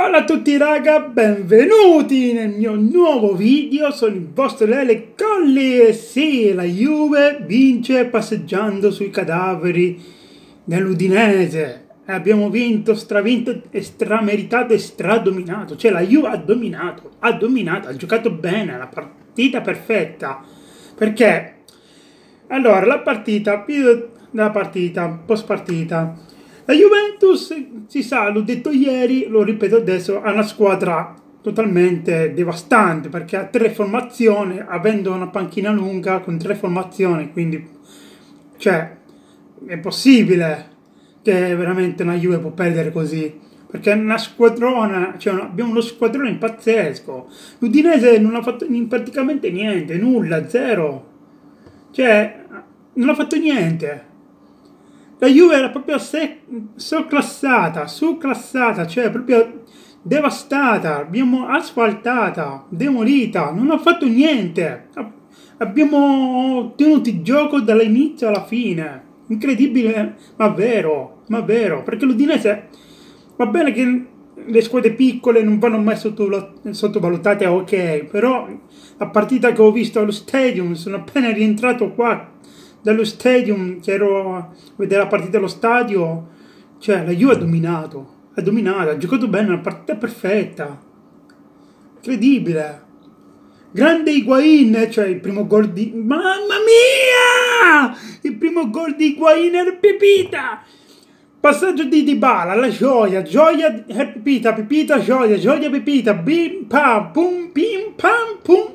Ciao a tutti raga, benvenuti nel mio nuovo video, sono il vostro Lele Colli e sì, la Juve vince passeggiando sui cadaveri dell'Udinese. Abbiamo vinto, stravinto e strameritato e stradominato, cioè la Juve ha dominato, ha giocato bene, la partita perfetta. Perché? Allora, la partita, post partita. La Juventus, si sa, l'ho detto ieri, lo ripeto adesso, ha una squadra totalmente devastante perché ha tre formazioni, avendo una panchina lunga con tre formazioni, quindi cioè è possibile che veramente una Juve può perdere così, perché è una squadrona, cioè abbiamo uno squadrone pazzesco. L'Udinese non ha fatto praticamente niente, nulla, zero, cioè non ha fatto niente. La Juve era proprio surclassata, cioè proprio devastata, abbiamo asfaltata, demolita, non ha fatto niente. Abbiamo tenuto il gioco dall'inizio alla fine. Incredibile, ma vero, perché l'Udinese va bene che le squadre piccole non vanno mai sottovalutate, ok, però la partita che ho visto allo Stadium, sono appena rientrato qua dallo Stadium, che ero a vedere la partita allo stadio, cioè la Juve ha giocato bene, una partita perfetta, incredibile. Grande Higuain, cioè il primo gol di... Mamma mia! Il primo gol di Higuain era Pepita! Passaggio di Dybala, la gioia, Pepita, gioia, Pepita, bim pam, pum, pim pam, pum,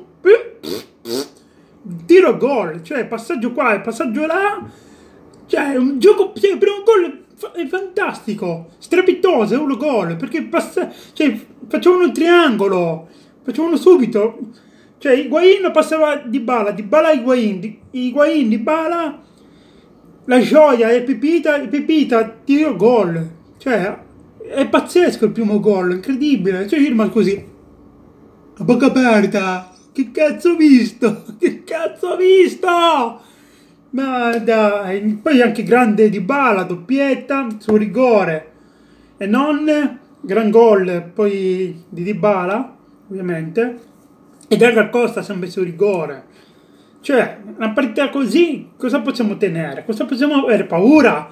tiro gol, cioè passaggio qua e passaggio là, cioè un gioco, cioè, il primo gol è fantastico, strepitoso, è un gol, perché cioè, facevano un triangolo, facevano subito, cioè Higuain passava Dybala, Higuain, Dybala, la gioia e Pepita, tiro gol, cioè è pazzesco il primo gol, incredibile, cioè io rimango così, a bocca aperta. Che cazzo ho visto? Che cazzo ho visto? Ma dai, poi anche grande Dybala, doppietta su rigore. E non gran gol poi di Dybala, ovviamente. E Diego Costa sempre su rigore. Cioè, una partita così, cosa possiamo ottenere? Cosa possiamo avere? Paura?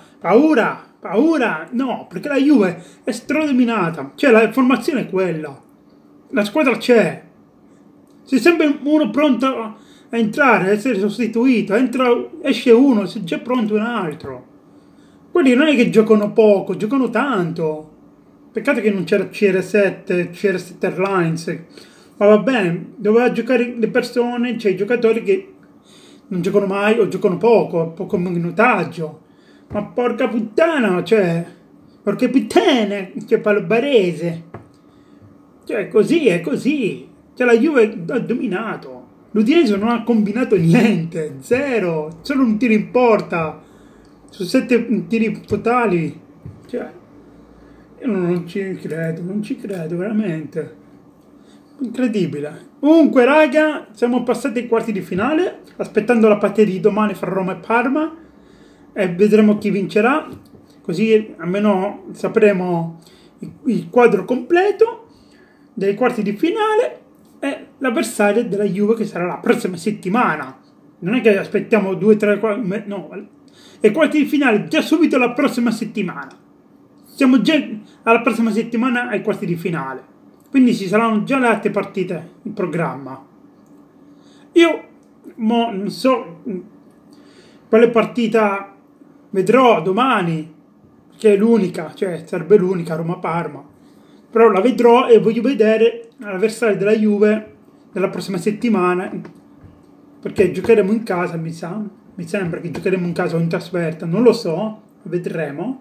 No, perché la Juve è stradominata. Cioè, la formazione è quella. La squadra c'è. C'è sempre uno pronto a entrare, a essere sostituito, esce uno, c'è già pronto un altro. Quelli non è che giocano poco, giocano tanto. Peccato che non c'era CR7 Airlines. Ma va bene, doveva giocare le persone, cioè i giocatori che non giocano mai o giocano poco minutaggio. Ma porca puttana, cioè, porca puttana, cioè parlo barese. Cioè così, è così. Cioè la Juve ha dominato, l'Udinese non ha combinato niente, zero, solo un tiro in porta, su 7 tiri totali, cioè, io non ci credo veramente, incredibile. Comunque raga, siamo passati ai quarti di finale, aspettando la partita di domani fra Roma e Parma, e vedremo chi vincerà, così almeno sapremo il quadro completo dei quarti di finale. È l'avversario della Juve che sarà la prossima settimana. Non è che aspettiamo 2, 3, 4, no, i quarti di finale già subito la prossima settimana. Siamo già alla prossima settimana ai quarti di finale. Quindi ci saranno già le altre partite in programma. Io non so quale partita vedrò domani, che è l'unica, cioè sarebbe l'unica Roma-Parma. Però la vedrò e voglio vedere l'avversario della Juve nella prossima settimana, perché giocheremo in casa, mi sembra che giocheremo in casa o in trasferta, non lo so, vedremo,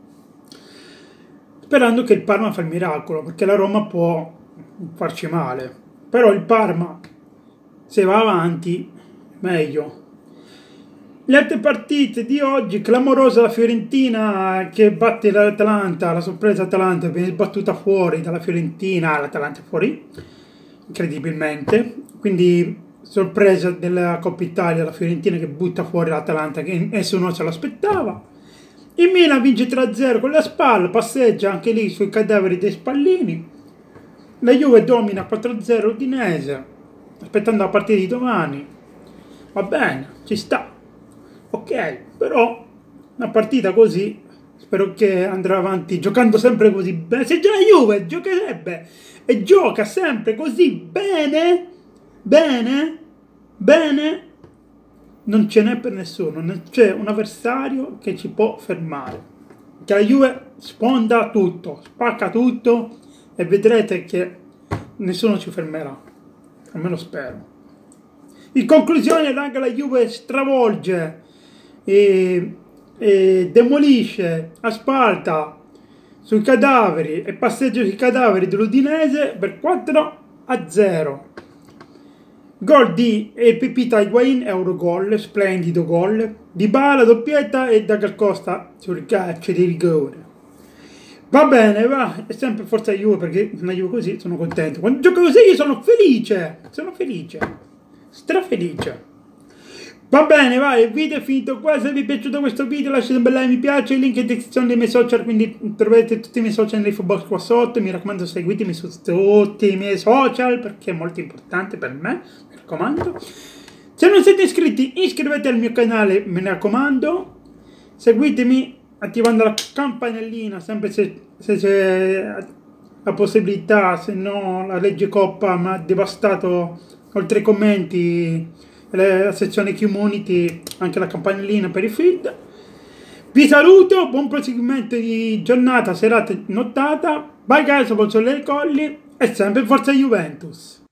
sperando che il Parma fa il miracolo, perché la Roma può farci male, però il Parma, se va avanti, meglio. Le altre partite di oggi, clamorosa la Fiorentina che batte l'Atalanta, la sorpresa Atalanta viene battuta fuori dalla Fiorentina, l'Atalanta è fuori, incredibilmente, quindi sorpresa della Coppa Italia, la Fiorentina che butta fuori l'Atalanta che nessuno se l'aspettava. Il Milan vince 3-0 con la Spal, passeggia anche lì sui cadaveri dei Spallini, La Juve domina 4-0 Udinese, aspettando la partita di domani. Va bene, ci sta. Ok, però una partita così spero che andrà avanti giocando sempre così bene. Se già la Juve giocherebbe e gioca sempre così bene, bene, non ce n'è per nessuno, non c'è un avversario che ci può fermare. Che la Juve sponda tutto, spacca tutto e vedrete che nessuno ci fermerà, almeno spero. In conclusione, anche la Juve stravolge e demolisce, asfalta sui cadaveri e passeggia sui cadaveri dell'Udinese per 4-0. Gol di Pepita Higuain, Eurogol, splendido gol. Dybala doppietta e Douglas Costa sul calcio di rigore. Va bene, va, è sempre forza Juve perché una Juve così sono contento. Quando gioco così io sono felice, strafelice. Va bene, vai, il video è finito qua. Se vi è piaciuto questo video lasciate un bel like, mi piace, il link in descrizione dei miei social, quindi troverete tutti i miei social nell'info box qua sotto. Mi raccomando, seguitemi su tutti i miei social perché è molto importante per me, mi raccomando. Se non siete iscritti, iscrivetevi al mio canale, me ne raccomando. Seguitemi attivando la campanellina, sempre se c'è la possibilità, se no la legge Coppa mi ha devastato, oltre ai commenti, la sezione community, anche la campanellina per i feed. Vi saluto, buon proseguimento di giornata, serata, nottata. Bye guys, sono Colli e sempre forza Juventus.